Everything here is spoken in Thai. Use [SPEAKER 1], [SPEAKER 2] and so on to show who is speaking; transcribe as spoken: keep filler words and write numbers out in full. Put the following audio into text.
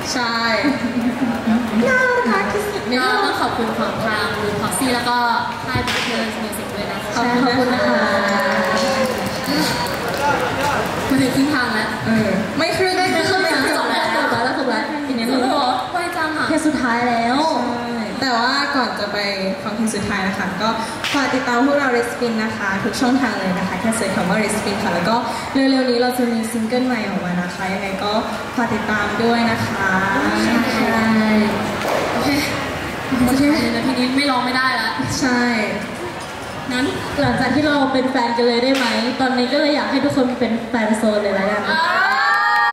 [SPEAKER 1] ใช่น่ารักที่สุดไม่
[SPEAKER 2] ก็
[SPEAKER 1] รู้
[SPEAKER 2] ต้องขอบคุณของทางบูพ็อกซี่แล้วก็ค่ายบัตเทิร์มิวสิกด้วยนะคะ
[SPEAKER 1] ขอบคุณนะคะ
[SPEAKER 2] มาถึงครึ่งทางแล้ว
[SPEAKER 1] เออไม่ครึ่งได้
[SPEAKER 2] ไม่
[SPEAKER 1] ค
[SPEAKER 2] ครึ่
[SPEAKER 1] รึ่ง
[SPEAKER 2] ง
[SPEAKER 1] ไม่
[SPEAKER 2] ทาง
[SPEAKER 1] ครึ่ง
[SPEAKER 2] จบแล้วจบแล้วแล้วจบแล้วอีกนิดนึงไวจังอ่ะ
[SPEAKER 3] เพลงสุดท้ายแล้ว
[SPEAKER 1] แต่ว่าก่อนจะไปฟังเพลงสุดท้ายนะคะก็ฝากติดตามพวกเรา Red Spin นะคะทุกช่องทางเลยนะคะแค่เสิร์ชคำว่า Red Spin ค่ะแล้วก็เร็วๆนี้เราจะมีซิงเกิลใหม่ออกมานะคะยังไงก็ฝากติดตามด้วยนะคะใช่
[SPEAKER 2] โอเคโอเคนาทีนี้ไม่ร้องไม่ได้ละ
[SPEAKER 1] ใช่
[SPEAKER 2] งั้น
[SPEAKER 3] หลังจากที่เราเป็นแฟนกันเลยได้ไหม ตอนนี้ก็เลยอยากให้ทุกคนเป็นแฟนโซนเลยละกัน
[SPEAKER 2] อ่า